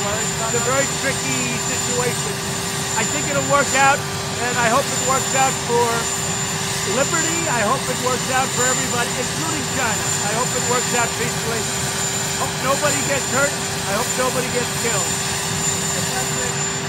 It's a very tricky situation. I think it'll work out, and I hope it works out for liberty. I hope it works out for everybody, including China. I hope it works out peacefully. Hope nobody gets hurt. I hope nobody gets killed.